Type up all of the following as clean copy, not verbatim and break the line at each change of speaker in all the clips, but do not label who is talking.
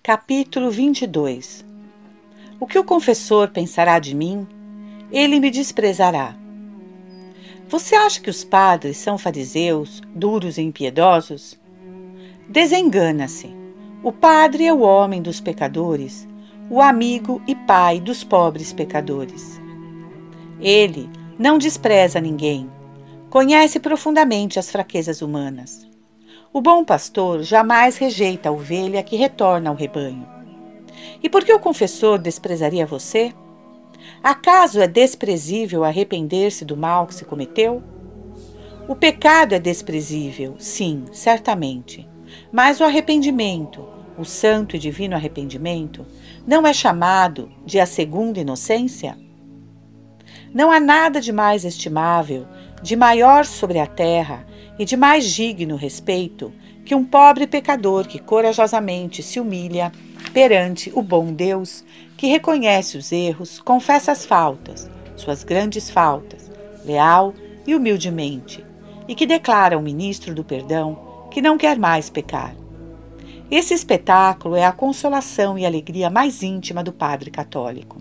Capítulo 22. O que o confessor pensará de mim? Ele me desprezará. Você acha que os padres são fariseus, duros e impiedosos? Desengana-se. O padre é o homem dos pecadores, o amigo e pai dos pobres pecadores. Ele não despreza ninguém, conhece profundamente as fraquezas humanas. O bom pastor jamais rejeita a ovelha que retorna ao rebanho. E por que o confessor desprezaria você? Acaso é desprezível arrepender-se do mal que se cometeu? O pecado é desprezível, sim, certamente. Mas o arrependimento, o santo e divino arrependimento, não é chamado de a segunda inocência? Não há nada de mais estimável, de maior sobre a terra e de mais digno respeito que um pobre pecador que corajosamente se humilha perante o bom Deus, que reconhece os erros, confessa as faltas, suas grandes faltas, leal e humildemente, e que declara ao ministro do perdão que não quer mais pecar. Esse espetáculo é a consolação e alegria mais íntima do padre católico.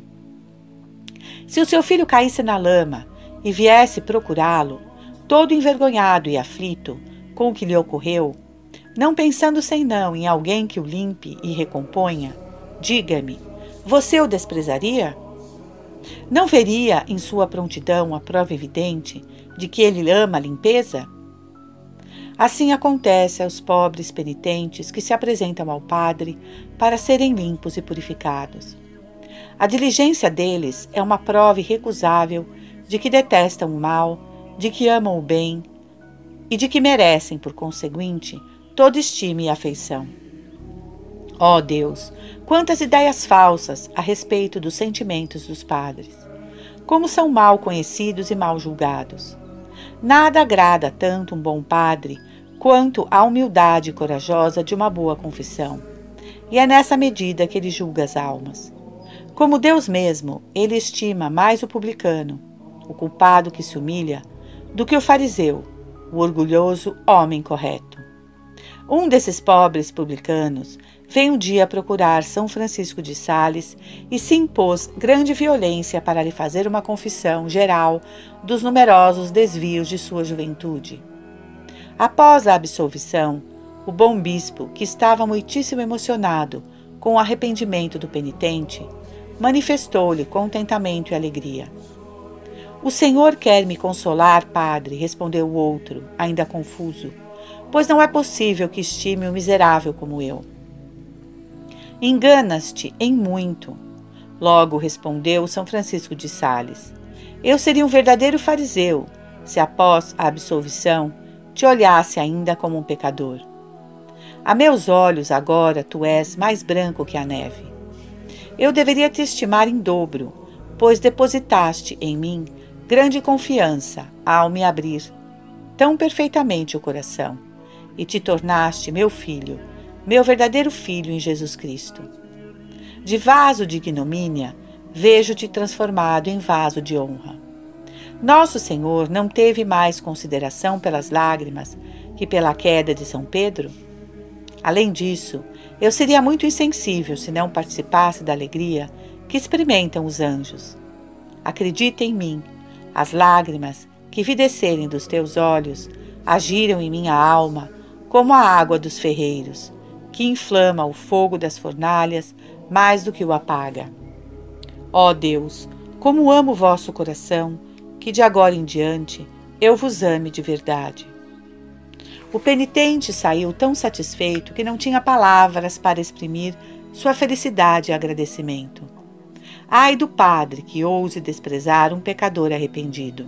Se o seu filho caísse na lama e viesse procurá-lo, todo envergonhado e aflito com o que lhe ocorreu, não pensando senão em alguém que o limpe e recomponha, diga-me, você o desprezaria? Não veria em sua prontidão a prova evidente de que ele ama a limpeza? Assim acontece aos pobres penitentes que se apresentam ao padre para serem limpos e purificados. A diligência deles é uma prova irrecusável de que detestam o mal, de que amam o bem e de que merecem, por conseguinte, toda estima e afeição. Ó Deus, quantas ideias falsas a respeito dos sentimentos dos padres! Como são mal conhecidos e mal julgados! Nada agrada tanto um bom padre quanto a humildade corajosa de uma boa confissão. E é nessa medida que ele julga as almas. Como Deus mesmo, ele estima mais o publicano, o culpado que se humilha, do que o fariseu, o orgulhoso homem correto. Um desses pobres publicanos veio um dia procurar São Francisco de Sales e se impôs grande violência para lhe fazer uma confissão geral dos numerosos desvios de sua juventude. Após a absolvição, o bom bispo, que estava muitíssimo emocionado com o arrependimento do penitente, manifestou-lhe contentamento e alegria. O Senhor quer me consolar, padre, respondeu o outro, ainda confuso, pois não é possível que estime um miserável como eu. Enganas-te em muito, logo respondeu São Francisco de Sales. Eu seria um verdadeiro fariseu, se após a absolvição te olhasse ainda como um pecador. A meus olhos agora tu és mais branco que a neve. Eu deveria te estimar em dobro, pois depositaste em mim grande confiança ao me abrir tão perfeitamente o coração, e te tornaste meu filho, meu verdadeiro filho em Jesus Cristo. De vaso de ignomínia, vejo-te transformado em vaso de honra. Nosso Senhor não teve mais consideração pelas lágrimas que pela queda de São Pedro? Além disso, eu seria muito insensível se não participasse da alegria que experimentam os anjos. Acredita em mim, as lágrimas que vi descerem dos teus olhos agiram em minha alma como a água dos ferreiros, que inflama o fogo das fornalhas mais do que o apaga. Ó Deus, como amo o vosso coração, que de agora em diante eu vos ame de verdade. O penitente saiu tão satisfeito que não tinha palavras para exprimir sua felicidade e agradecimento. Ai do padre que ouse desprezar um pecador arrependido.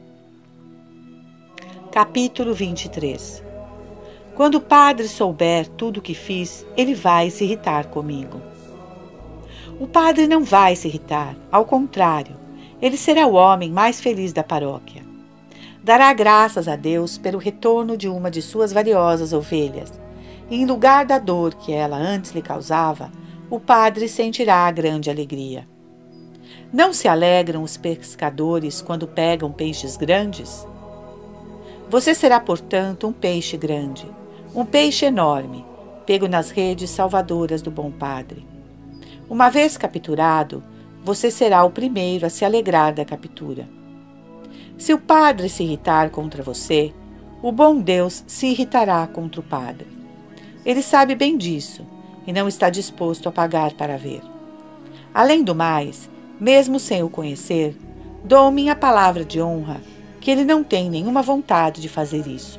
Capítulo 23. Quando o padre souber tudo o que fiz, ele vai se irritar comigo. O padre não vai se irritar, ao contrário, ele será o homem mais feliz da paróquia. Dará graças a Deus pelo retorno de uma de suas valiosas ovelhas, e em lugar da dor que ela antes lhe causava, o padre sentirá grande alegria. Não se alegram os pescadores quando pegam peixes grandes? Você será, portanto, um peixe grande, um peixe enorme, pego nas redes salvadoras do bom padre. Uma vez capturado, você será o primeiro a se alegrar da captura. Se o padre se irritar contra você, o bom Deus se irritará contra o padre. Ele sabe bem disso e não está disposto a pagar para ver. Além do mais, mesmo sem o conhecer, dou minha palavra de honra que ele não tem nenhuma vontade de fazer isso.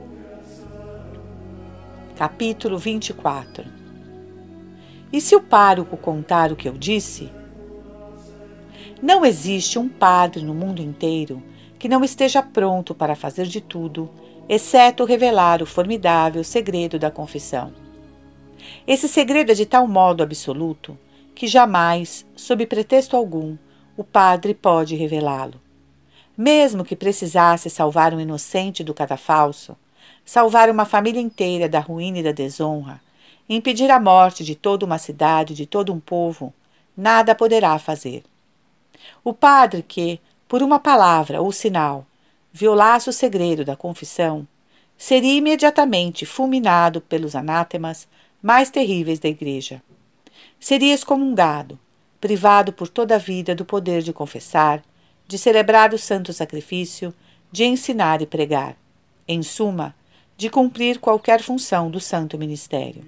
Capítulo 24. E se o pároco contar o que eu disse? Não existe um padre no mundo inteiro que não esteja pronto para fazer de tudo, exceto revelar o formidável segredo da confissão. Esse segredo é de tal modo absoluto que jamais, sob pretexto algum, o padre pode revelá-lo. Mesmo que precisasse salvar um inocente do cadafalso, salvar uma família inteira da ruína e da desonra, impedir a morte de toda uma cidade, de todo um povo, nada poderá fazer. O padre que, por uma palavra ou sinal, violasse o segredo da confissão, seria imediatamente fulminado pelos anátemas mais terríveis da Igreja. Seria excomungado, privado por toda a vida do poder de confessar, de celebrar o santo sacrifício, de ensinar e pregar, em suma, de cumprir qualquer função do santo ministério.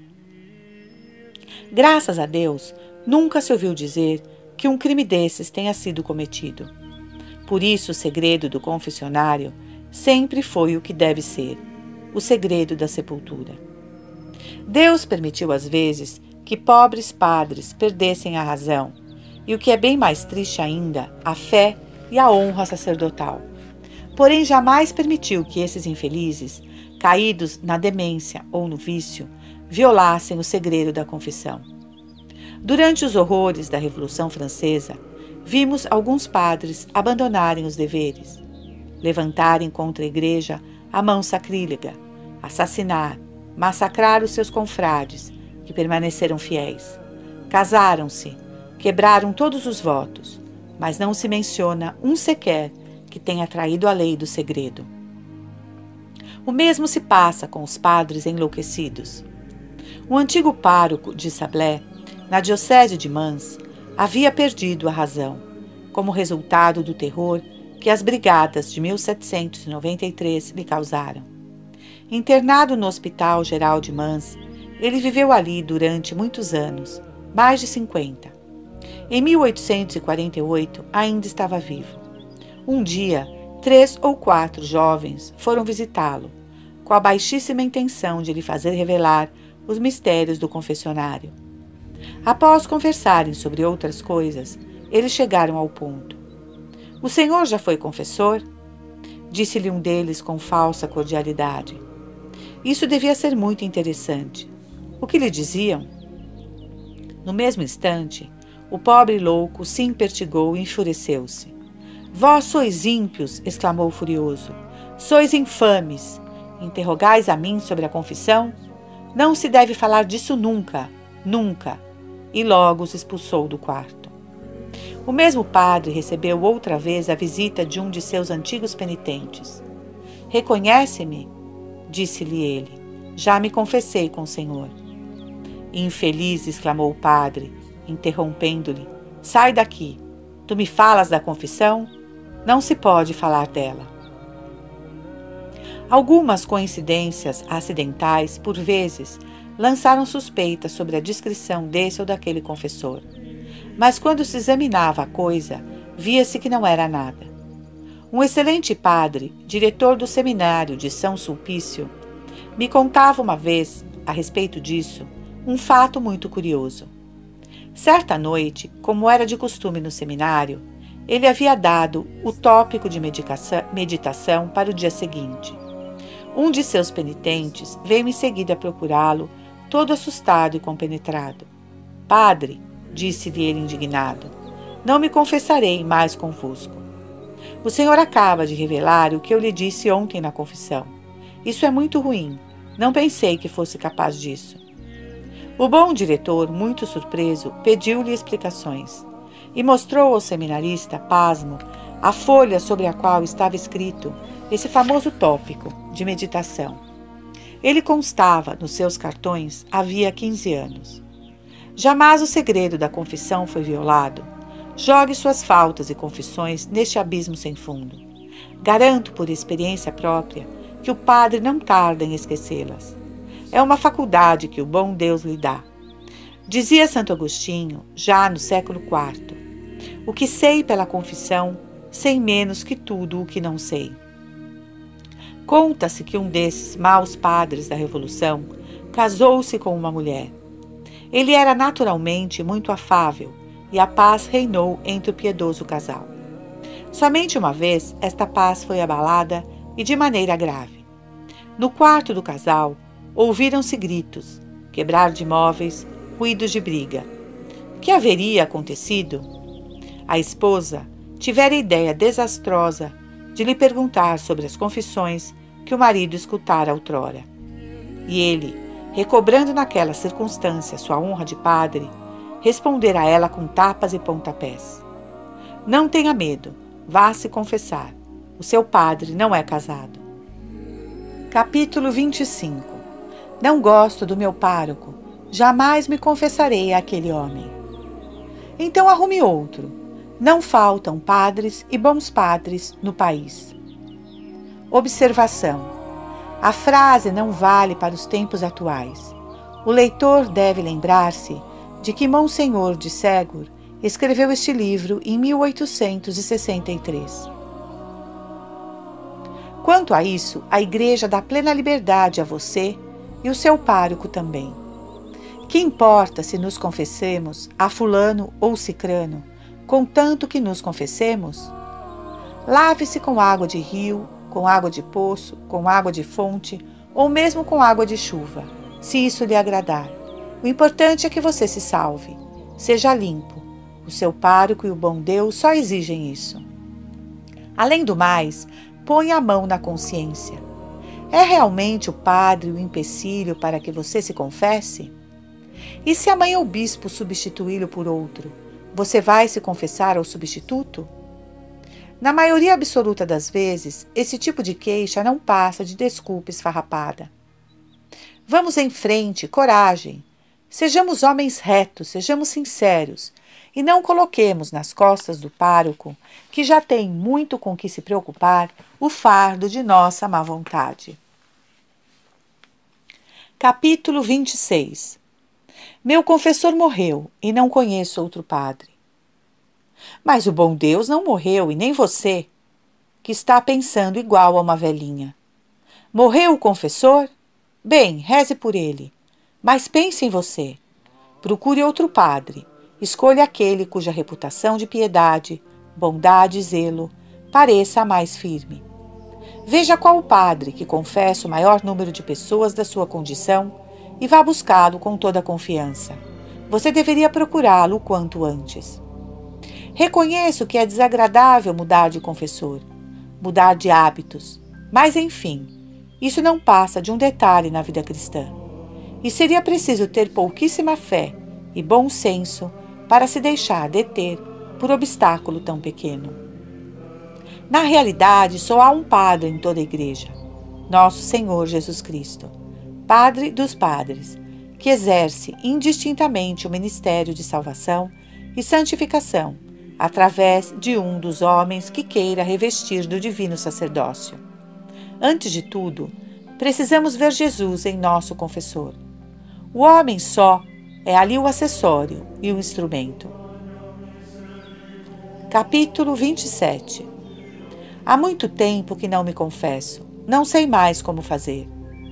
Graças a Deus, nunca se ouviu dizer que um crime desses tenha sido cometido. Por isso, o segredo do confessionário sempre foi o que deve ser, o segredo da sepultura. Deus permitiu às vezes que pobres padres perdessem a razão e, o que é bem mais triste ainda, a fé e a honra sacerdotal. Porém, jamais permitiu que esses infelizes, caídos na demência ou no vício, violassem o segredo da confissão. Durante os horrores da Revolução Francesa, vimos alguns padres abandonarem os deveres, levantarem contra a Igreja a mão sacrílega, assassinar, massacrar os seus confrades, que permaneceram fiéis. Casaram-se, quebraram todos os votos, mas não se menciona um sequer que tenha traído a lei do segredo. O mesmo se passa com os padres enlouquecidos. O antigo pároco de Sablé, na diocese de Mans, havia perdido a razão, como resultado do terror que as brigadas de 1793 lhe causaram. Internado no Hospital Geral de Mans, ele viveu ali durante muitos anos, mais de 50. Em 1848, ainda estava vivo. Um dia, 3 ou 4 jovens foram visitá-lo, com a baixíssima intenção de lhe fazer revelar os mistérios do confessionário. Após conversarem sobre outras coisas, eles chegaram ao ponto. — O senhor já foi confessor? Disse-lhe um deles com falsa cordialidade. Isso devia ser muito interessante. O que lhe diziam? No mesmo instante, o pobre louco se impertigou e enfureceu-se. — Vós sois ímpios! Exclamou furioso. — Sois infames! Interrogais a mim sobre a confissão? Não se deve falar disso nunca, nunca! E logo os expulsou do quarto. O mesmo padre recebeu outra vez a visita de um de seus antigos penitentes. — Reconhece-me? Disse-lhe ele. — Já me confessei com o senhor. — Infeliz! Exclamou o padre, interrompendo-lhe. — Sai daqui! Tu me falas da confissão? Não se pode falar dela. Algumas coincidências acidentais, por vezes, lançaram suspeitas sobre a discrição desse ou daquele confessor. Mas quando se examinava a coisa, via-se que não era nada. Um excelente padre, diretor do seminário de São Sulpício, me contava uma vez, a respeito disso, um fato muito curioso. Certa noite, como era de costume no seminário, ele havia dado o tópico de meditação para o dia seguinte. Um de seus penitentes veio em seguida procurá-lo, todo assustado e compenetrado. — Padre, disse-lhe ele indignado, não me confessarei mais convosco. O senhor acaba de revelar o que eu lhe disse ontem na confissão. Isso é muito ruim. Não pensei que fosse capaz disso. O bom diretor, muito surpreso, pediu-lhe explicações e mostrou ao seminarista, pasmo, a folha sobre a qual estava escrito esse famoso tópico de meditação. Ele constava nos seus cartões havia 15 anos. Jamais o segredo da confissão foi violado. Jogue suas faltas e confissões neste abismo sem fundo. Garanto por experiência própria que o padre não tarda em esquecê-las. É uma faculdade que o bom Deus lhe dá. Dizia Santo Agostinho, já no século IV, o que sei pela confissão, sei menos que tudo o que não sei. Conta-se que um desses maus padres da Revolução casou-se com uma mulher. Ele era naturalmente muito afável e a paz reinou entre o piedoso casal. Somente uma vez esta paz foi abalada e de maneira grave. No quarto do casal ouviram-se gritos, quebrar de móveis, ruídos de briga. Que haveria acontecido? A esposa tivera a ideia desastrosa de lhe perguntar sobre as confissões que o marido escutara outrora. E ele, recobrando naquela circunstância sua honra de padre, respondera a ela com tapas e pontapés. Não tenha medo, vá se confessar. O seu padre não é casado. Capítulo 25. Não gosto do meu pároco, jamais me confessarei àquele homem. Então arrume outro. Não faltam padres e bons padres no país. Observação. A frase não vale para os tempos atuais. O leitor deve lembrar-se de que Monsenhor de Ségur escreveu este livro em 1863. Quanto a isso, a Igreja dá plena liberdade a você e o seu pároco também. Que importa se nos confessemos a fulano ou cicrano, contanto que nos confessemos? Lave-se com água de rio, com água de poço, com água de fonte ou mesmo com água de chuva, se isso lhe agradar. O importante é que você se salve. Seja limpo. O seu pároco e o bom Deus só exigem isso. Além do mais, ponha a mão na consciência. É realmente o padre o empecilho para que você se confesse? E se a mãe ou bispo substituí-lo por outro, você vai se confessar ao substituto? Na maioria absoluta das vezes, esse tipo de queixa não passa de desculpa esfarrapada. Vamos em frente, coragem. Sejamos homens retos, sejamos sinceros, e não coloquemos nas costas do pároco, que já tem muito com que se preocupar, o fardo de nossa má vontade. Capítulo 26. Meu confessor morreu e não conheço outro padre. Mas o bom Deus não morreu e nem você, que está pensando igual a uma velhinha. Morreu o confessor? Bem, reze por ele. Mas pense em você. Procure outro padre. Escolha aquele cuja reputação de piedade, bondade e zelo pareça a mais firme. Veja qual o padre que confessa o maior número de pessoas da sua condição e vá buscá-lo com toda a confiança. Você deveria procurá-lo o quanto antes. Reconheço que é desagradável mudar de confessor, mudar de hábitos, mas enfim, isso não passa de um detalhe na vida cristã. E seria preciso ter pouquíssima fé e bom senso para se deixar deter por obstáculo tão pequeno. Na realidade, só há um padre em toda a igreja, nosso Senhor Jesus Cristo, Padre dos padres, que exerce indistintamente o ministério de salvação e santificação, através de um dos homens que queira revestir do divino sacerdócio. Antes de tudo, precisamos ver Jesus em nosso confessor. O homem só é ali o acessório e o instrumento. Capítulo 27. Há muito tempo que não me confesso, não sei mais como fazer.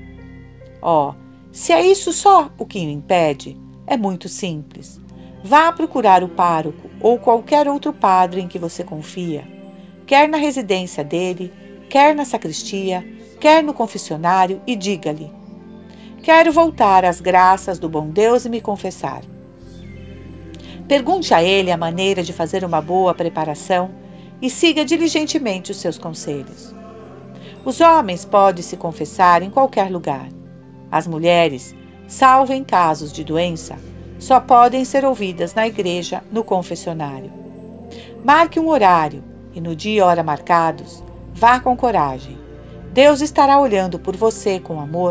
Se é isso só o que o impede, é muito simples. Vá procurar o pároco ou qualquer outro padre em que você confia, quer na residência dele, quer na sacristia, quer no confessionário, e diga-lhe: quero voltar às graças do bom Deus e me confessar. Pergunte a ele a maneira de fazer uma boa preparação e siga diligentemente os seus conselhos. Os homens podem se confessar em qualquer lugar. As mulheres, salvo em casos de doença, só podem ser ouvidas na igreja, no confessionário. Marque um horário e no dia e hora marcados, vá com coragem. Deus estará olhando por você com amor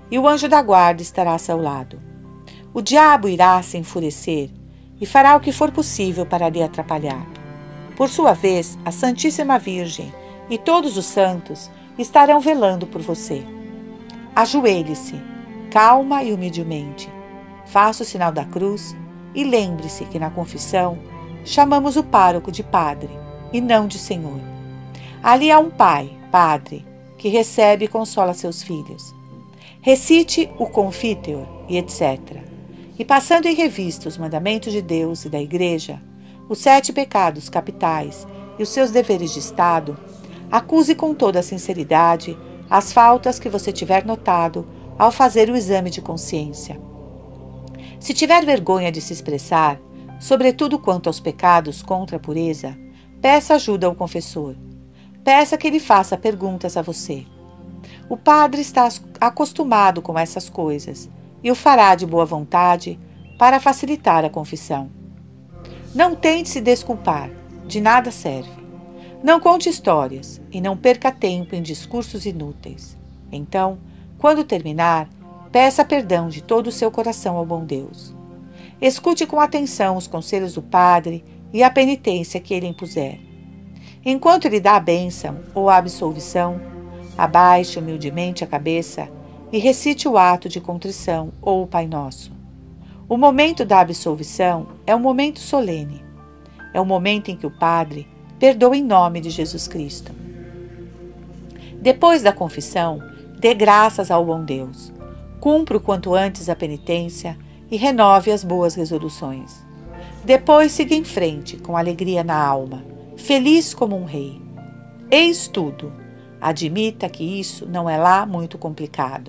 e o anjo da guarda estará a seu lado. O diabo irá se enfurecer e fará o que for possível para lhe atrapalhar. Por sua vez, a Santíssima Virgem e todos os santos estarão velando por você. Ajoelhe-se, calma e humildemente. Faça o sinal da cruz e lembre-se que na confissão chamamos o pároco de padre e não de senhor. Ali há um pai, padre, que recebe e consola seus filhos. Recite o Confiteor e etc. E passando em revista os mandamentos de Deus e da Igreja, os 7 pecados capitais e os seus deveres de Estado, acuse com toda a sinceridade as faltas que você tiver notado ao fazer o exame de consciência. Se tiver vergonha de se expressar, sobretudo quanto aos pecados contra a pureza, peça ajuda ao confessor. Peça que ele faça perguntas a você. O padre está acostumado com essas coisas e o fará de boa vontade para facilitar a confissão. Não tente se desculpar, de nada serve. Não conte histórias e não perca tempo em discursos inúteis. Então, quando terminar, peça perdão de todo o seu coração ao bom Deus. Escute com atenção os conselhos do padre e a penitência que ele impuser. Enquanto ele dá a bênção ou a absolvição, abaixe humildemente a cabeça e recite o ato de contrição ou o Pai Nosso. O momento da absolvição é um momento solene. É o momento em que o padre perdoa em nome de Jesus Cristo. Depois da confissão, dê graças ao bom Deus. Cumpra o quanto antes a penitência e renove as boas resoluções. Depois siga em frente com alegria na alma, feliz como um rei. Eis tudo. Admita que isso não é lá muito complicado.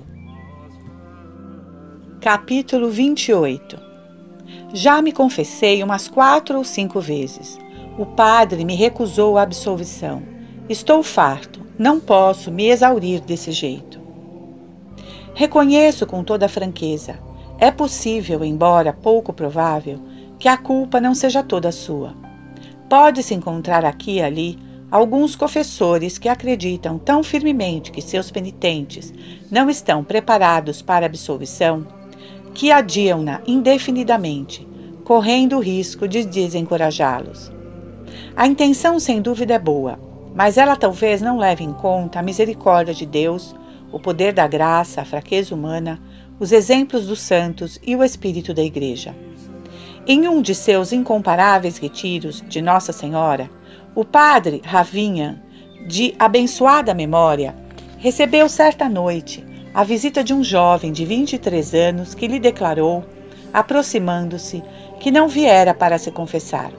Capítulo 28. Já me confessei umas 4 ou 5 vezes. O padre me recusou a absolvição. Estou farto, não posso me exaurir desse jeito. Reconheço com toda franqueza. É possível, embora pouco provável, que a culpa não seja toda sua. Pode-se encontrar aqui e ali alguns confessores que acreditam tão firmemente que seus penitentes não estão preparados para a absolvição, que adiam-na indefinidamente, correndo o risco de desencorajá-los. A intenção, sem dúvida, é boa, mas ela talvez não leve em conta a misericórdia de Deus, o poder da graça, a fraqueza humana, os exemplos dos santos e o espírito da Igreja. Em um de seus incomparáveis retiros de Nossa Senhora, o padre Ravinha, de abençoada memória, recebeu certa noite a visita de um jovem de 23 anos que lhe declarou, aproximando-se, que não viera para se confessar.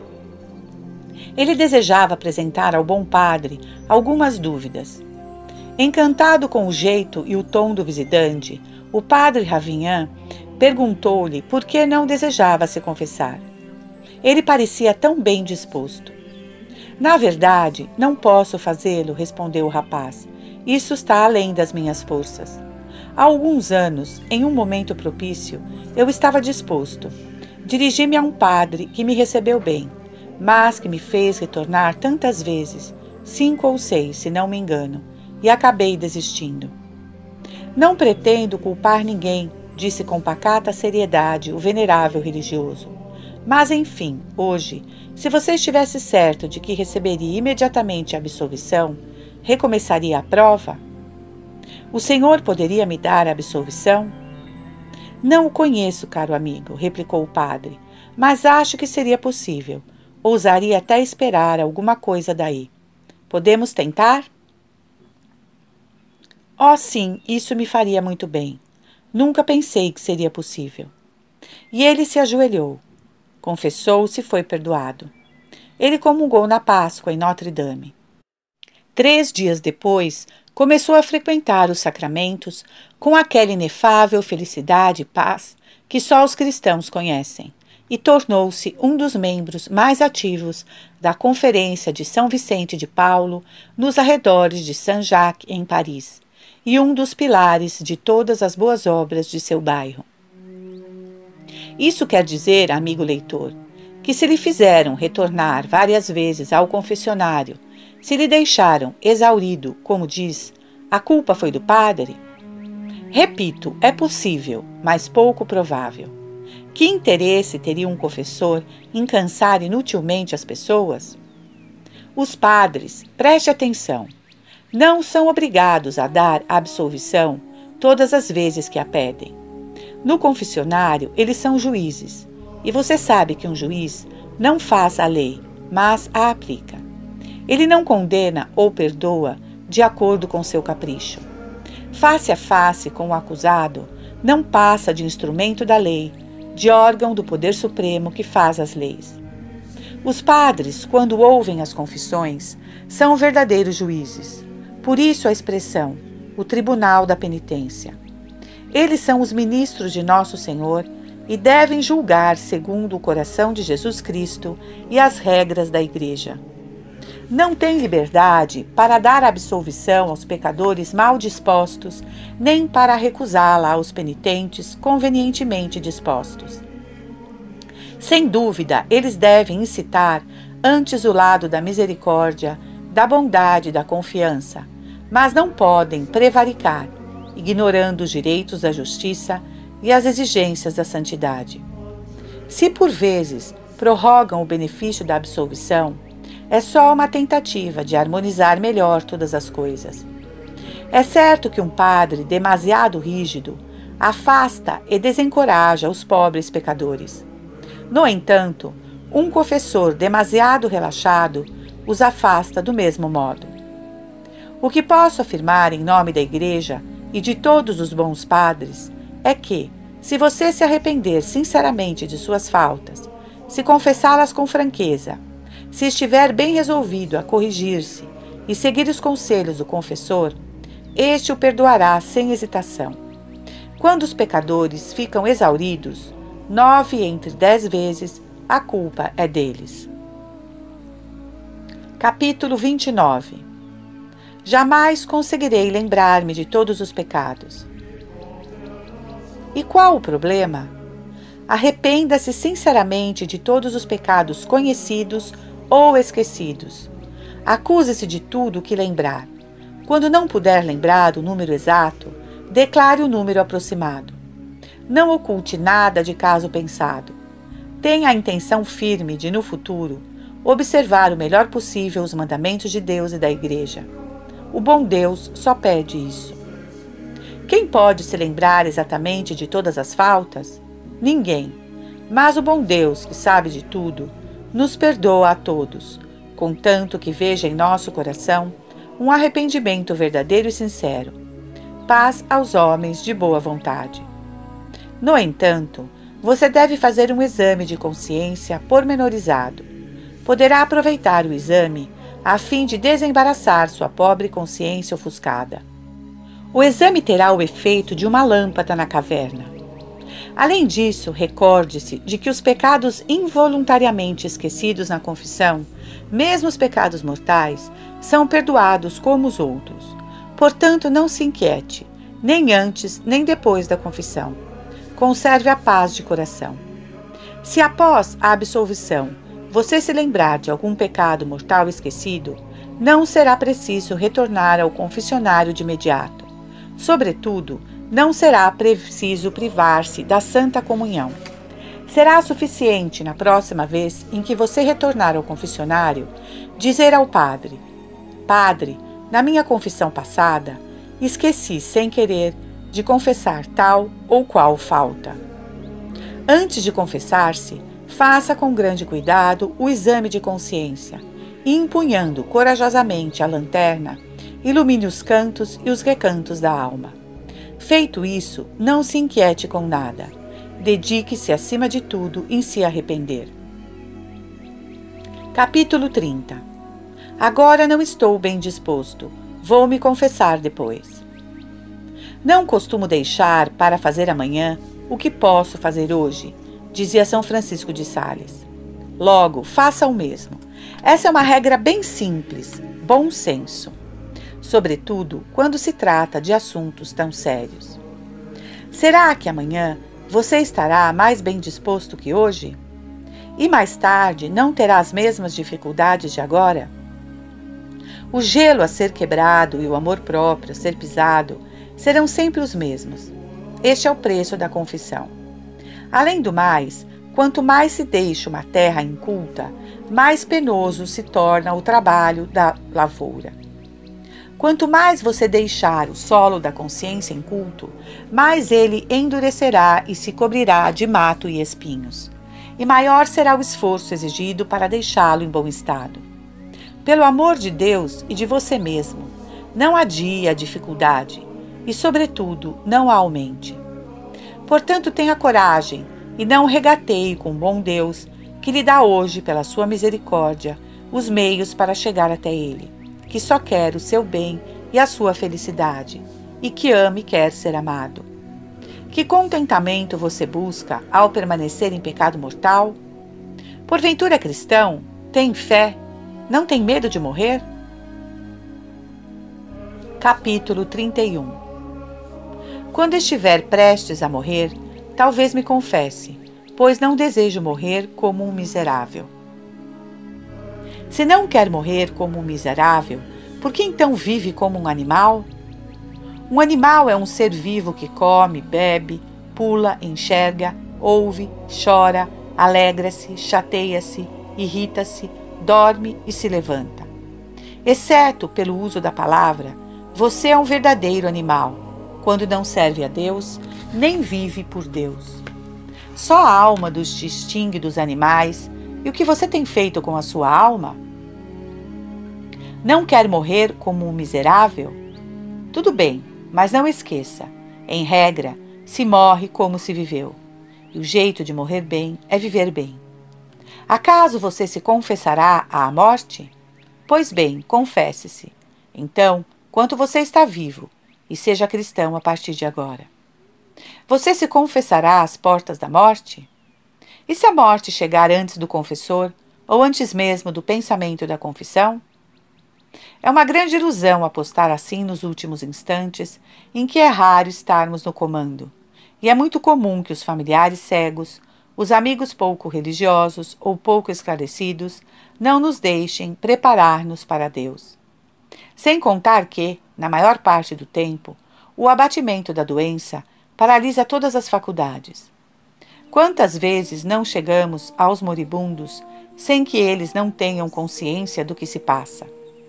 Ele desejava apresentar ao bom padre algumas dúvidas. Encantado com o jeito e o tom do visitante, o padre Ravinhan perguntou-lhe por que não desejava se confessar. Ele parecia tão bem disposto. Na verdade, não posso fazê-lo, respondeu o rapaz. Isso está além das minhas forças. Há alguns anos, em um momento propício, eu estava disposto. Dirigi-me a um padre que me recebeu bem, mas que me fez retornar tantas vezes, 5 ou 6, se não me engano, e acabei desistindo. Não pretendo culpar ninguém, disse com pacata seriedade o venerável religioso. Mas, enfim, hoje, se você estivesse certo de que receberia imediatamente a absolvição, recomeçaria a prova? O Senhor poderia me dar a absolvição? Não o conheço, caro amigo, replicou o padre, mas acho que seria possível. Ousaria até esperar alguma coisa daí. Podemos tentar? Oh, sim, isso me faria muito bem. Nunca pensei que seria possível. E ele se ajoelhou. Confessou-se e foi perdoado. Ele comungou na Páscoa em Notre-Dame. 3 dias depois, começou a frequentar os sacramentos com aquela inefável felicidade e paz que só os cristãos conhecem, e tornou-se um dos membros mais ativos da Conferência de São Vicente de Paulo nos arredores de Saint-Jacques, em Paris, e um dos pilares de todas as boas obras de seu bairro. Isso quer dizer, amigo leitor, que se lhe fizeram retornar várias vezes ao confessionário, se lhe deixaram exaurido, como diz, a culpa foi do padre? Repito, é possível, mas pouco provável. Que interesse teria um confessor em cansar inutilmente as pessoas? Os padres, preste atenção, não são obrigados a dar absolvição todas as vezes que a pedem. No confessionário, eles são juízes, e você sabe que um juiz não faz a lei, mas a aplica. Ele não condena ou perdoa de acordo com seu capricho. Face a face com o acusado, não passa de instrumento da lei, de órgão do poder supremo que faz as leis. Os padres, quando ouvem as confissões, são verdadeiros juízes. Por isso a expressão, o tribunal da penitência. Eles são os ministros de Nosso Senhor e devem julgar segundo o coração de Jesus Cristo e as regras da Igreja. Não têm liberdade para dar absolvição aos pecadores mal dispostos, nem para recusá-la aos penitentes convenientemente dispostos. Sem dúvida, eles devem incitar antes o lado da misericórdia, da bondade e da confiança, mas não podem prevaricar, ignorando os direitos da justiça e as exigências da santidade. Se por vezes prorrogam o benefício da absolvição, é só uma tentativa de harmonizar melhor todas as coisas. É certo que um padre demasiado rígido afasta e desencoraja os pobres pecadores. No entanto, um confessor demasiado relaxado os afasta do mesmo modo. O que posso afirmar em nome da Igreja e de todos os bons padres é que, se você se arrepender sinceramente de suas faltas, se confessá-las com franqueza, se estiver bem resolvido a corrigir-se e seguir os conselhos do confessor, este o perdoará sem hesitação. Quando os pecadores ficam exauridos, 9 entre 10 vezes a culpa é deles. Capítulo 29. Jamais conseguirei lembrar-me de todos os pecados. E qual o problema? Arrependa-se sinceramente de todos os pecados conhecidos ou esquecidos. Acuse-se de tudo o que lembrar. Quando não puder lembrar o número exato, declare o número aproximado. Não oculte nada de caso pensado. Tenha a intenção firme de, no futuro, observar o melhor possível os mandamentos de Deus e da Igreja. O bom Deus só pede isso. Quem pode se lembrar exatamente de todas as faltas? Ninguém. Mas o bom Deus, que sabe de tudo, nos perdoa a todos, contanto que veja em nosso coração um arrependimento verdadeiro e sincero. Paz aos homens de boa vontade. No entanto, você deve fazer um exame de consciência pormenorizado. Poderá aproveitar o exame a fim de desembaraçar sua pobre consciência ofuscada. O exame terá o efeito de uma lâmpada na caverna. Além disso, recorde-se de que os pecados involuntariamente esquecidos na confissão, mesmo os pecados mortais, são perdoados como os outros. Portanto, não se inquiete, nem antes nem depois da confissão. Conserve a paz de coração. Se após a absolvição você se lembrar de algum pecado mortal esquecido, não será preciso retornar ao confessionário de imediato. Sobretudo, não será preciso privar-se da Santa Comunhão. Será suficiente, na próxima vez em que você retornar ao confessionário, dizer ao padre: Padre, na minha confissão passada, esqueci, sem querer, de confessar tal ou qual falta. Antes de confessar-se, faça com grande cuidado o exame de consciência e, empunhando corajosamente a lanterna, ilumine os cantos e os recantos da alma. Feito isso, não se inquiete com nada. Dedique-se, acima de tudo, em se arrepender. Capítulo 30. Agora não estou bem disposto. Vou me confessar depois. Não costumo deixar para fazer amanhã o que posso fazer hoje, dizia São Francisco de Sales. Logo, faça o mesmo. Essa é uma regra bem simples, bom senso. Sobretudo quando se trata de assuntos tão sérios. Será que amanhã você estará mais bem disposto que hoje? E mais tarde não terá as mesmas dificuldades de agora? O gelo a ser quebrado e o amor próprio a ser pisado serão sempre os mesmos. Este é o preço da confissão. Além do mais, quanto mais se deixa uma terra inculta, mais penoso se torna o trabalho da lavoura. Quanto mais você deixar o solo da consciência inculto, mais ele endurecerá e se cobrirá de mato e espinhos, e maior será o esforço exigido para deixá-lo em bom estado. Pelo amor de Deus e de você mesmo, não adie a dificuldade e, sobretudo, não a aumente. Portanto, tenha coragem e não regateie com o bom Deus que lhe dá hoje, pela sua misericórdia, os meios para chegar até Ele, que só quer o seu bem e a sua felicidade, e que ama e quer ser amado. Que contentamento você busca ao permanecer em pecado mortal? Porventura é cristão? Tem fé? Não tem medo de morrer? Capítulo 31. Quando estiver prestes a morrer, talvez me confesse, pois não desejo morrer como um miserável. Se não quer morrer como um miserável, por que então vive como um animal? Um animal é um ser vivo que come, bebe, pula, enxerga, ouve, chora, alegra-se, chateia-se, irrita-se, dorme e se levanta. Exceto pelo uso da palavra, você é um verdadeiro animal, quando não serve a Deus, nem vive por Deus. Só a alma nos distingue dos animais, e o que você tem feito com a sua alma? Não quer morrer como um miserável? Tudo bem, mas não esqueça, em regra, se morre como se viveu. E o jeito de morrer bem é viver bem. Acaso você se confessará à morte? Pois bem, confesse-se. Então, quanto você está vivo, e seja cristão a partir de agora. Você se confessará às portas da morte? E se a morte chegar antes do confessor, ou antes mesmo do pensamento da confissão? É uma grande ilusão apostar assim nos últimos instantes, em que é raro estarmos no comando, e é muito comum que os familiares cegos, os amigos pouco religiosos ou pouco esclarecidos, não nos deixem preparar-nos para Deus. Sem contar que, na maior parte do tempo, o abatimento da doença paralisa todas as faculdades. Quantas vezes não chegamos aos moribundos sem que eles não tenham consciência do que se passa?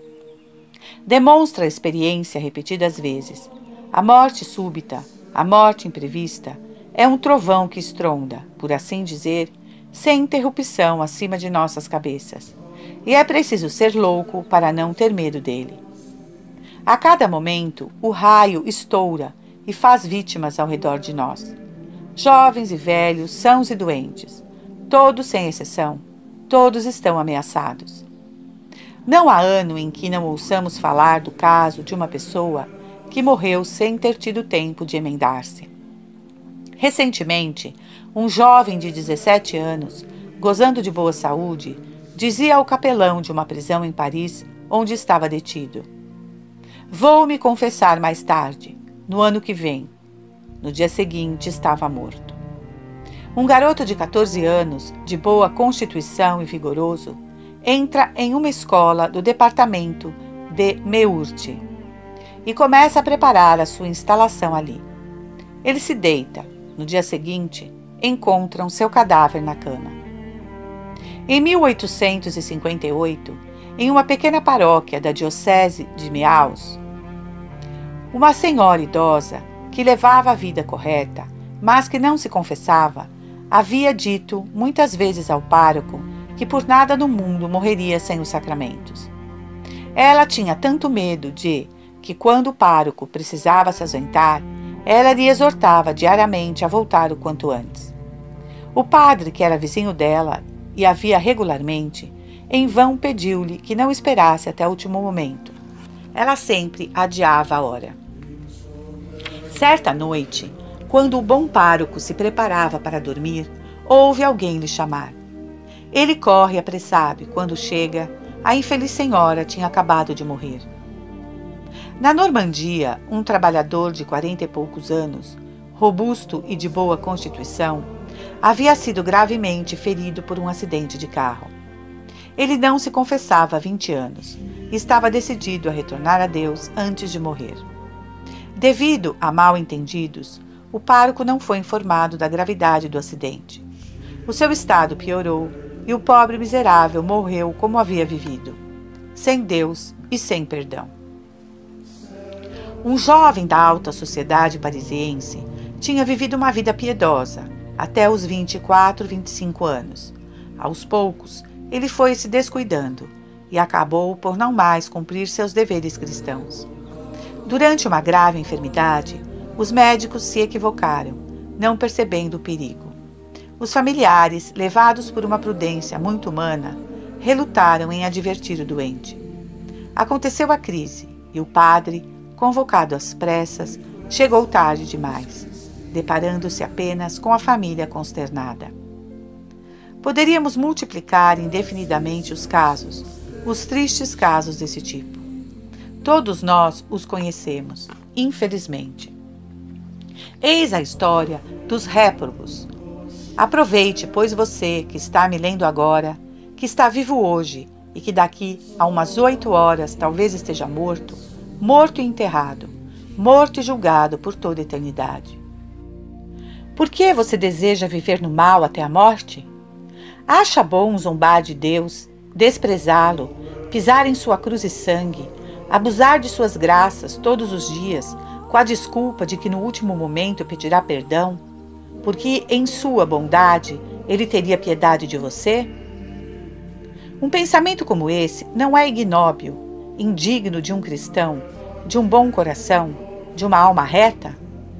Demonstra a experiência repetidas vezes. A morte súbita, a morte imprevista, é um trovão que estronda, por assim dizer, sem interrupção acima de nossas cabeças. E é preciso ser louco para não ter medo dele. A cada momento, o raio estoura e faz vítimas ao redor de nós. Jovens e velhos, sãos e doentes, todos sem exceção, todos estão ameaçados. Não há ano em que não ouçamos falar do caso de uma pessoa que morreu sem ter tido tempo de emendar-se. Recentemente, um jovem de 17 anos, gozando de boa saúde, dizia ao capelão de uma prisão em Paris, onde estava detido: "Vou me confessar mais tarde, no ano que vem." No dia seguinte, estava morto. Um garoto de 14 anos, de boa constituição e vigoroso, entra em uma escola do departamento de Meurthe e começa a preparar a sua instalação ali. Ele se deita. No dia seguinte, encontram seu cadáver na cama. Em 1858, em uma pequena paróquia da diocese de Meaux, uma senhora idosa, que levava a vida correta, mas que não se confessava, havia dito muitas vezes ao pároco que por nada no mundo morreria sem os sacramentos. Ela tinha tanto medo de que, quando o pároco precisava se ausentar, ela lhe exortava diariamente a voltar o quanto antes. O padre, que era vizinho dela e a via regularmente, em vão pediu-lhe que não esperasse até o último momento. Ela sempre adiava a hora. Certa noite, quando o bom pároco se preparava para dormir, ouve alguém lhe chamar. Ele corre apressado e, quando chega, a infeliz senhora tinha acabado de morrer. Na Normandia, um trabalhador de 40 e poucos anos, robusto e de boa constituição, havia sido gravemente ferido por um acidente de carro. Ele não se confessava há 20 anos e estava decidido a retornar a Deus antes de morrer. Devido a mal-entendidos, o pároco não foi informado da gravidade do acidente. O seu estado piorou e o pobre miserável morreu como havia vivido, sem Deus e sem perdão. Um jovem da alta sociedade parisiense tinha vivido uma vida piedosa até os 24, 25 anos. Aos poucos, ele foi se descuidando e acabou por não mais cumprir seus deveres cristãos. Durante uma grave enfermidade, os médicos se equivocaram, não percebendo o perigo. Os familiares, levados por uma prudência muito humana, relutaram em advertir o doente. Aconteceu a crise e o padre, convocado às pressas, chegou tarde demais, deparando-se apenas com a família consternada. Poderíamos multiplicar indefinidamente os casos, os tristes casos desse tipo. Todos nós os conhecemos, infelizmente. Eis a história dos réprobos. Aproveite, pois você que está me lendo agora, que está vivo hoje e que daqui a umas 8 horas talvez esteja morto, morto e enterrado, morto e julgado por toda a eternidade. Por que você deseja viver no mal até a morte? Acha bom zombar de Deus, desprezá-lo, pisar em sua cruz e sangue, abusar de suas graças todos os dias, com a desculpa de que no último momento pedirá perdão, porque em sua bondade ele teria piedade de você? Um pensamento como esse não é ignóbil, indigno de um cristão, de um bom coração, de uma alma reta?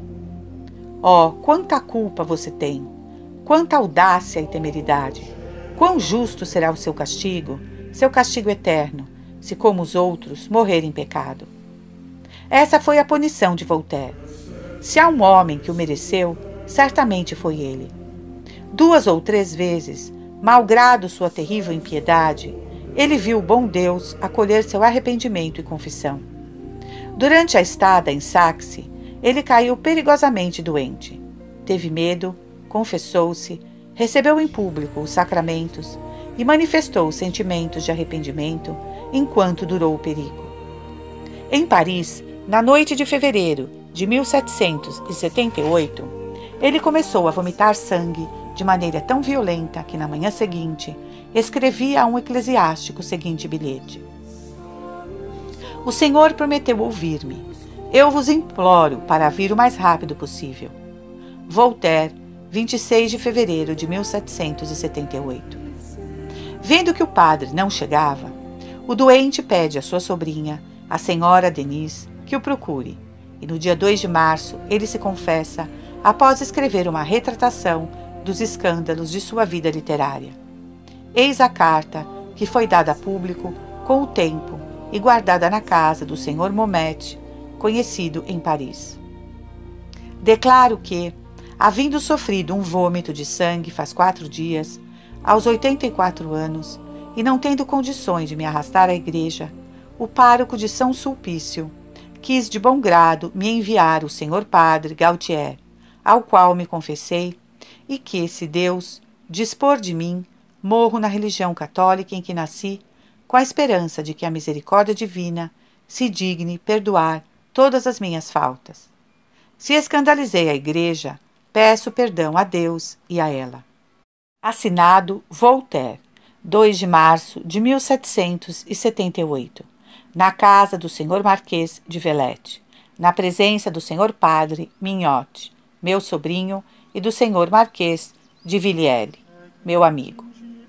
Oh, quanta culpa você tem! Quanta audácia e temeridade! Quão justo será o seu castigo eterno, se como os outros morrer em pecado. Essa foi a punição de Voltaire. Se há um homem que o mereceu, certamente foi ele. 2 ou 3 vezes, malgrado sua terrível impiedade, ele viu o bom Deus acolher seu arrependimento e confissão. Durante a estada em Saxe, ele caiu perigosamente doente. Teve medo, confessou-se, recebeu em público os sacramentos e manifestou sentimentos de arrependimento enquanto durou o perigo. Em Paris, na noite de fevereiro de 1778, ele começou a vomitar sangue de maneira tão violenta que, na manhã seguinte, escrevia a um eclesiástico o seguinte bilhete: O Senhor prometeu ouvir-me. Eu vos imploro para vir o mais rápido possível. Voltaire, 26 de fevereiro de 1778. Vendo que o padre não chegava, o doente pede à sua sobrinha, a senhora Denise, que o procure, e no dia 2 de março ele se confessa após escrever uma retratação dos escândalos de sua vida literária. Eis a carta que foi dada a público com o tempo e guardada na casa do Sr. Momet, conhecido em Paris. Declaro que, havendo sofrido um vômito de sangue faz 4 dias, aos 84 anos, e não tendo condições de me arrastar à igreja, o pároco de São Sulpício quis de bom grado me enviar o Sr. Padre Gautier, ao qual me confessei, e que, se Deus dispor de mim, morro na religião católica em que nasci, com a esperança de que a misericórdia divina se digne perdoar todas as minhas faltas. Se escandalizei a igreja, peço perdão a Deus e a ela. Assinado Voltaire, 2 de março de 1778, na casa do Sr. Marquês de Velete, na presença do Sr. Padre Mignotti, meu sobrinho, e do Sr. Marquês de Villiers, meu amigo.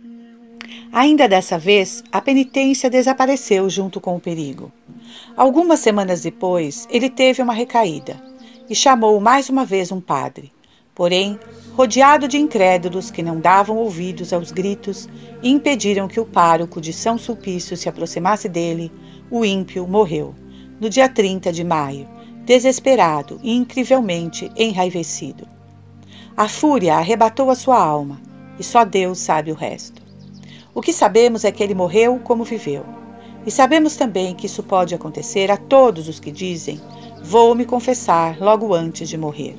Ainda dessa vez, a penitência desapareceu junto com o perigo. Algumas semanas depois, ele teve uma recaída e chamou mais uma vez um padre. Porém, rodeado de incrédulos que não davam ouvidos aos gritos e impediram que o pároco de São Sulpício se aproximasse dele, o ímpio morreu, no dia 30 de maio, desesperado e incrivelmente enraivecido. A fúria arrebatou a sua alma, e só Deus sabe o resto. O que sabemos é que ele morreu como viveu. E sabemos também que isso pode acontecer a todos os que dizem: vou me confessar logo antes de morrer.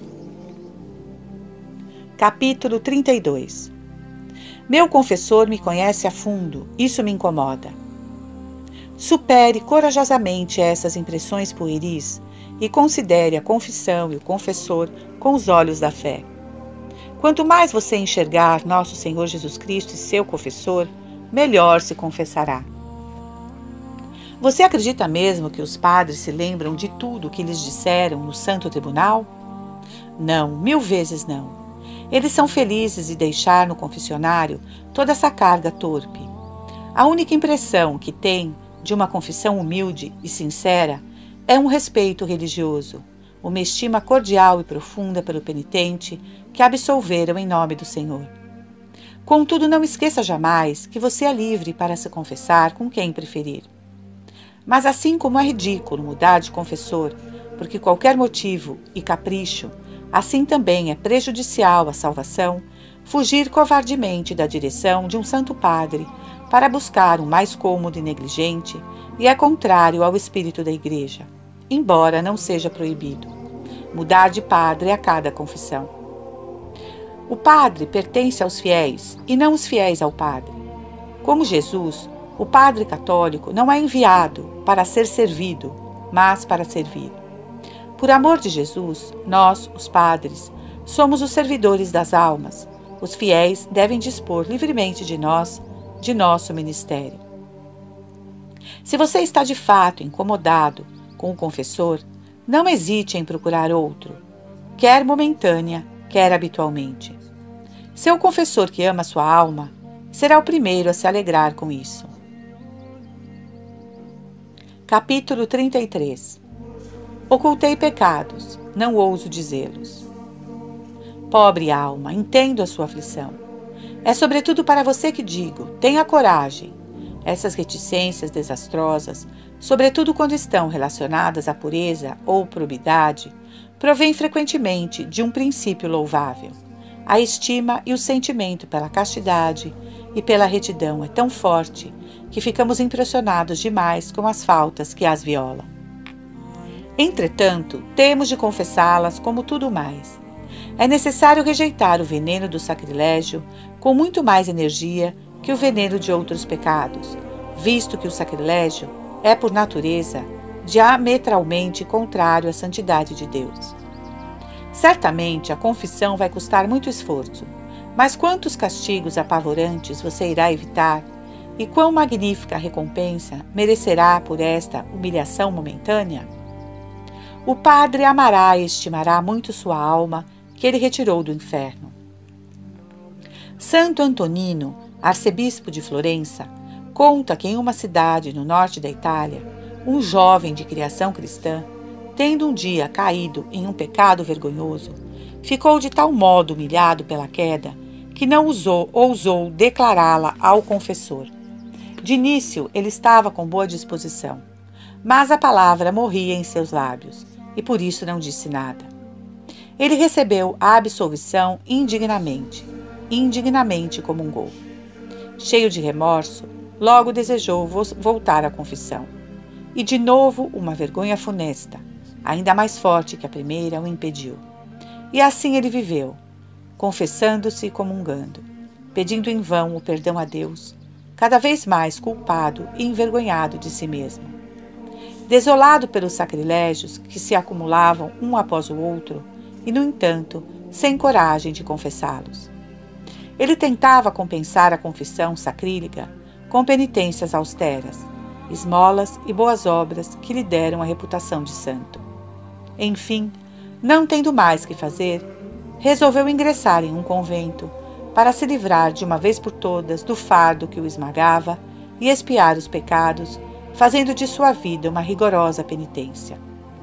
Capítulo 32. Meu confessor me conhece a fundo, isso me incomoda. Supere corajosamente essas impressões pueris e considere a confissão e o confessor com os olhos da fé. Quanto mais você enxergar nosso Senhor Jesus Cristo e seu confessor, melhor se confessará. Você acredita mesmo que os padres se lembram de tudo o que lhes disseram no Santo Tribunal? Não, 1000 vezes não. Eles são felizes de deixar no confessionário toda essa carga torpe. A única impressão que têm de uma confissão humilde e sincera é um respeito religioso, uma estima cordial e profunda pelo penitente que absolveram em nome do Senhor. Contudo, não esqueça jamais que você é livre para se confessar com quem preferir. Mas assim como é ridículo mudar de confessor, porque qualquer motivo e capricho, assim também é prejudicial à salvação fugir covardemente da direção de um santo padre para buscar um mais cômodo e negligente e é contrário ao espírito da Igreja, embora não seja proibido. Mudar de padre a cada confissão. O padre pertence aos fiéis e não os fiéis ao padre. Como Jesus, o padre católico não é enviado para ser servido, mas para servir. Por amor de Jesus, nós, os padres, somos os servidores das almas. Os fiéis devem dispor livremente de nós, de nosso ministério. Se você está de fato incomodado com o confessor, não hesite em procurar outro, quer momentânea, quer habitualmente. Seu confessor que ama sua alma será o primeiro a se alegrar com isso. Capítulo 33. Ocultei pecados, não ouso dizê-los. Pobre alma, entendo a sua aflição. É sobretudo para você que digo, tenha coragem. Essas reticências desastrosas, sobretudo quando estão relacionadas à pureza ou probidade, provêm frequentemente de um princípio louvável. A estima e o sentimento pela castidade e pela retidão é tão forte que ficamos impressionados demais com as faltas que as violam. Entretanto, temos de confessá-las como tudo mais. É necessário rejeitar o veneno do sacrilégio com muito mais energia que o veneno de outros pecados, visto que o sacrilégio é, por natureza, diametralmente contrário à santidade de Deus. Certamente a confissão vai custar muito esforço, mas quantos castigos apavorantes você irá evitar e quão magnífica recompensa merecerá por esta humilhação momentânea? O padre amará e estimará muito sua alma que ele retirou do inferno. Santo Antonino, arcebispo de Florença, conta que em uma cidade no norte da Itália, um jovem de criação cristã, tendo um dia caído em um pecado vergonhoso, ficou de tal modo humilhado pela queda que não ousou declará-la ao confessor. De início, ele estava com boa disposição, mas a palavra morria em seus lábios, e por isso não disse nada. Ele recebeu a absolvição indignamente comungou. Cheio de remorso, logo desejou voltar à confissão. E de novo uma vergonha funesta, ainda mais forte que a primeira, o impediu. E assim ele viveu, confessando-se e comungando, pedindo em vão o perdão a Deus, cada vez mais culpado e envergonhado de si mesmo. Desolado pelos sacrilégios que se acumulavam um após o outro, e, no entanto, sem coragem de confessá-los. Ele tentava compensar a confissão sacrílega com penitências austeras, esmolas e boas obras que lhe deram a reputação de santo. Enfim, não tendo mais que fazer, resolveu ingressar em um convento para se livrar de uma vez por todas do fardo que o esmagava e expiar os pecados, fazendo de sua vida uma rigorosa penitência.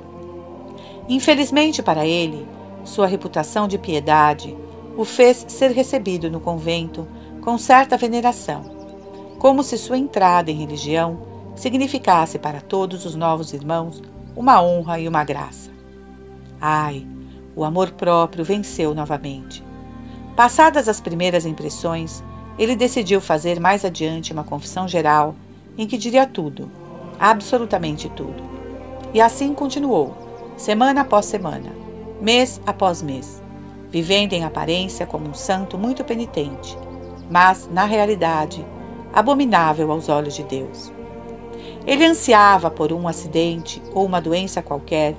Infelizmente para ele, sua reputação de piedade o fez ser recebido no convento com certa veneração, como se sua entrada em religião significasse para todos os novos irmãos uma honra e uma graça. Ai, o amor próprio venceu novamente. Passadas as primeiras impressões, ele decidiu fazer mais adiante uma confissão geral em que diria tudo, absolutamente tudo. E assim continuou, semana após semana, mês após mês, vivendo em aparência como um santo muito penitente, mas, na realidade, abominável aos olhos de Deus. Ele ansiava por um acidente ou uma doença qualquer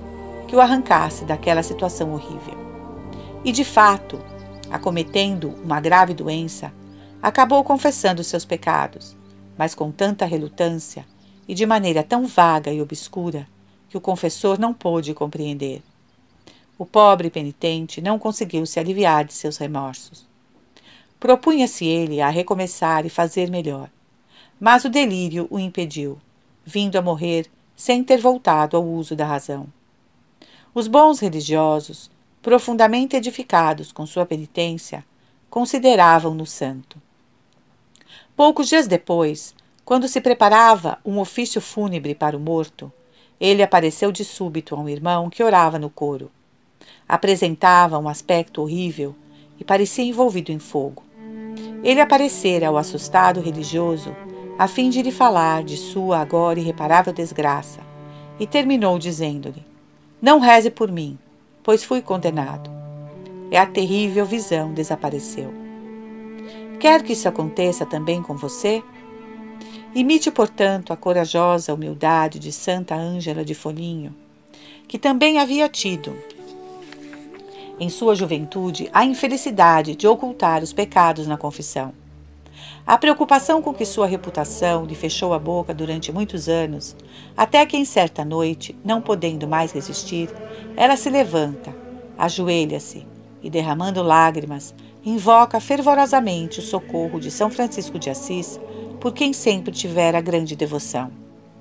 que o arrancasse daquela situação horrível. E, de fato, acometendo uma grave doença, acabou confessando seus pecados, mas com tanta relutância e de maneira tão vaga e obscura que o confessor não pôde compreender. O pobre penitente não conseguiu se aliviar de seus remorsos. Propunha-se ele a recomeçar e fazer melhor, mas o delírio o impediu, vindo a morrer sem ter voltado ao uso da razão. Os bons religiosos, profundamente edificados com sua penitência, consideravam-no santo. Poucos dias depois, quando se preparava um ofício fúnebre para o morto, ele apareceu de súbito a um irmão que orava no coro. Apresentava um aspecto horrível e parecia envolvido em fogo. Ele aparecera ao assustado religioso a fim de lhe falar de sua agora irreparável desgraça, e terminou dizendo-lhe: "Não reze por mim, pois fui condenado." E a terrível visão desapareceu. Quer que isso aconteça também com você? Imite, portanto, a corajosa humildade de Santa Ângela de Foligno, que também havia tido, em sua juventude, a infelicidade de ocultar os pecados na confissão. A preocupação com que sua reputação lhe fechou a boca durante muitos anos, até que em certa noite, não podendo mais resistir, ela se levanta, ajoelha-se e, derramando lágrimas, invoca fervorosamente o socorro de São Francisco de Assis, por quem sempre tivera grande devoção.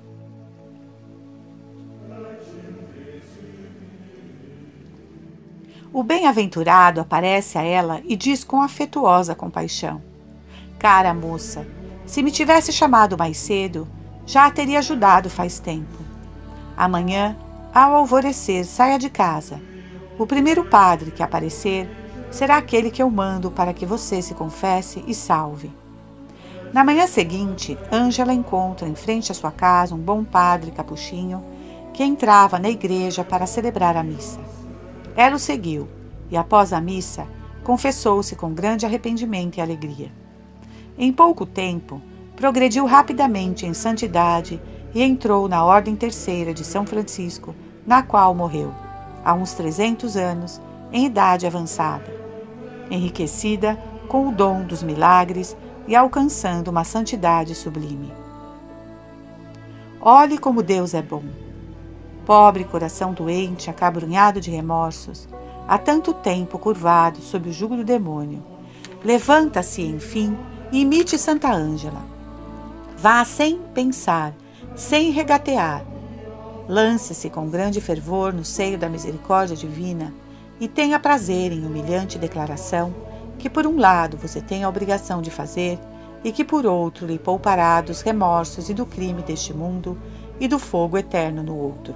O bem-aventurado aparece a ela e diz com afetuosa compaixão: "Cara moça, se me tivesse chamado mais cedo, já a teria ajudado faz tempo. Amanhã, ao alvorecer, saia de casa. O primeiro padre que aparecer será aquele que eu mando para que você se confesse e salve." Na manhã seguinte, Ângela encontra em frente à sua casa um bom padre capuchinho que entrava na igreja para celebrar a missa. Ela o seguiu e, após a missa, confessou-se com grande arrependimento e alegria. Em pouco tempo, progrediu rapidamente em santidade e entrou na Ordem Terceira de São Francisco, na qual morreu, há uns 300 anos, em idade avançada, enriquecida com o dom dos milagres e alcançando uma santidade sublime. Olhe como Deus é bom. Pobre coração doente, acabrunhado de remorsos, há tanto tempo curvado sob o jugo do demônio. Levanta-se, enfim, e imite Santa Ângela. Vá sem pensar, sem regatear. Lance-se com grande fervor no seio da misericórdia divina e tenha prazer em humilhante declaração que por um lado você tem a obrigação de fazer e que por outro lhe poupará dos remorsos e do crime deste mundo e do fogo eterno no outro.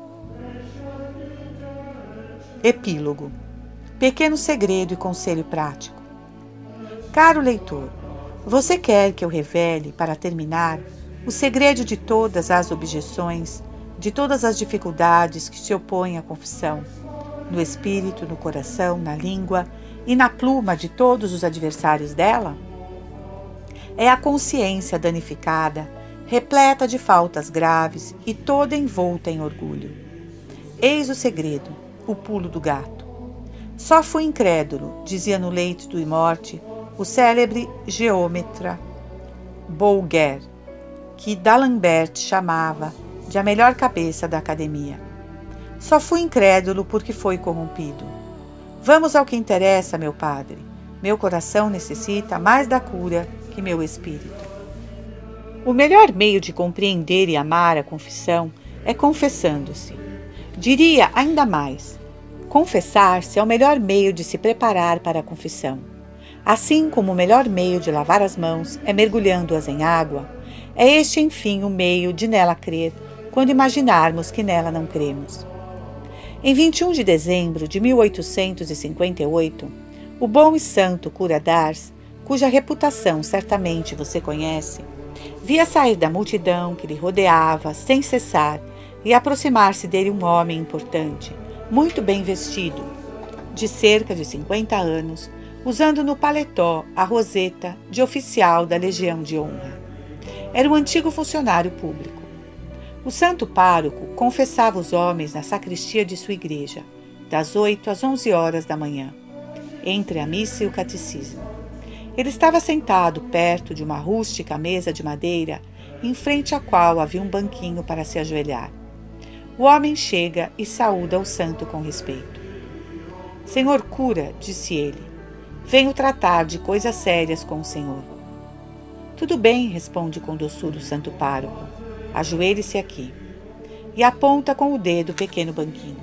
Epílogo. Pequeno segredo e conselho prático. Caro leitor, você quer que eu revele, para terminar, o segredo de todas as objeções, de todas as dificuldades que se opõem à confissão, no espírito, no coração, na língua e na pluma de todos os adversários dela? É a consciência danificada, repleta de faltas graves e toda envolta em orgulho. Eis o segredo, o pulo do gato. Só fui incrédulo, dizia no leito de morte o célebre geômetra Bouguer, que D'Alembert chamava de a melhor cabeça da academia. Só fui incrédulo porque foi corrompido. Vamos ao que interessa, meu padre. Meu coração necessita mais da cura que meu espírito. O melhor meio de compreender e amar a confissão é confessando-se. Diria ainda mais: confessar-se é o melhor meio de se preparar para a confissão. Assim como o melhor meio de lavar as mãos é mergulhando-as em água, é este, enfim, o meio de nela crer, quando imaginarmos que nela não cremos. Em 21 de dezembro de 1858, o bom e santo cura d'Ars, cuja reputação certamente você conhece, via sair da multidão que lhe rodeava sem cessar e aproximar-se dele um homem importante, muito bem vestido, de cerca de 50 anos, usando no paletó a roseta de oficial da Legião de Honra. Era um antigo funcionário público. O santo pároco confessava os homens na sacristia de sua igreja, das 8 às 11 horas da manhã, entre a missa e o catecismo. Ele estava sentado perto de uma rústica mesa de madeira, em frente à qual havia um banquinho para se ajoelhar. O homem chega e saúda o santo com respeito. Senhor cura, disse ele, venho tratar de coisas sérias com o senhor. Tudo bem, responde com doçura o santo pároco. Ajoelhe-se aqui. E aponta com o dedo o pequeno banquinho.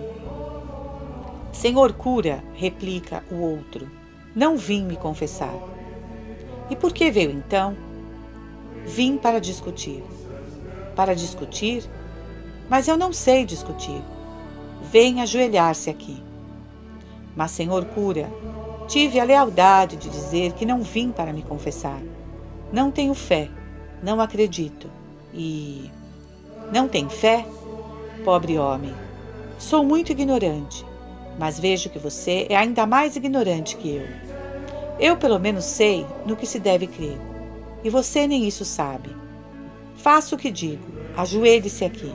Senhor cura, replica o outro, não vim me confessar. E por que veio então? Vim para discutir. Para discutir? Mas eu não sei discutir. Venha ajoelhar-se aqui. Mas, senhor cura, tive a lealdade de dizer que não vim para me confessar. Não tenho fé, não acredito. E... não tem fé? Pobre homem, sou muito ignorante, mas vejo que você é ainda mais ignorante que eu. Eu pelo menos sei no que se deve crer, e você nem isso sabe. Faça o que digo, ajoelhe-se aqui.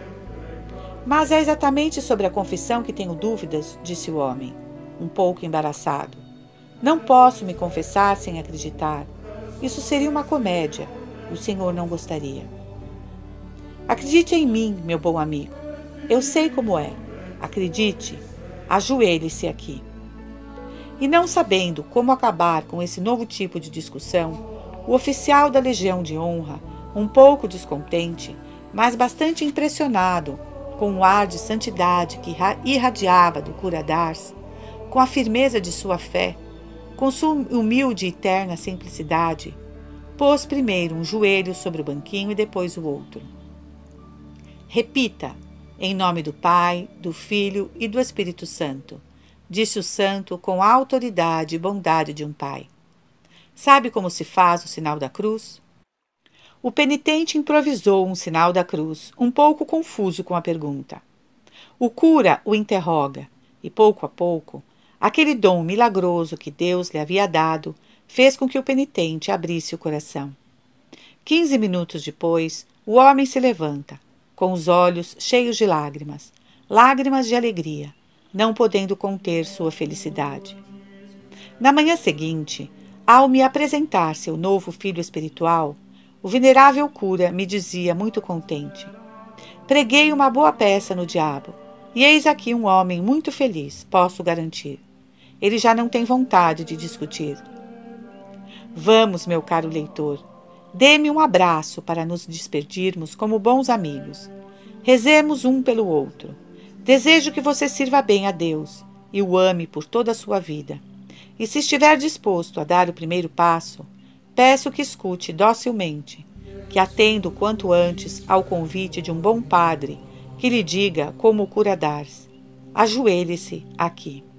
Mas é exatamente sobre a confissão que tenho dúvidas, disse o homem, um pouco embaraçado. Não posso me confessar sem acreditar. Isso seria uma comédia, e o senhor não gostaria. Acredite em mim, meu bom amigo. Eu sei como é. Acredite, ajoelhe-se aqui. E não sabendo como acabar com esse novo tipo de discussão, o oficial da Legião de Honra, um pouco descontente, mas bastante impressionado com o ar de santidade que irradiava do cura d'Ars, com a firmeza de sua fé, com sua humilde e terna simplicidade, pôs primeiro um joelho sobre o banquinho e depois o outro. Repita, em nome do Pai, do Filho e do Espírito Santo, disse o santo com a autoridade e bondade de um pai. Sabe como se faz o sinal da cruz? O penitente improvisou um sinal da cruz, um pouco confuso com a pergunta. O cura o interroga, e pouco a pouco, aquele dom milagroso que Deus lhe havia dado fez com que o penitente abrisse o coração. 15 minutos depois, o homem se levanta, com os olhos cheios de lágrimas, lágrimas de alegria, não podendo conter sua felicidade. Na manhã seguinte, ao me apresentar seu novo filho espiritual, o venerável cura me dizia muito contente: preguei uma boa peça no diabo, e eis aqui um homem muito feliz, posso garantir. Ele já não tem vontade de discutir. Vamos, meu caro leitor, dê-me um abraço para nos despedirmos como bons amigos. Rezemos um pelo outro. Desejo que você sirva bem a Deus e o ame por toda a sua vida. E se estiver disposto a dar o primeiro passo, peço que escute docilmente, que atenda o quanto antes ao convite de um bom padre que lhe diga como o cura d'Ars: ajoelhe-se aqui.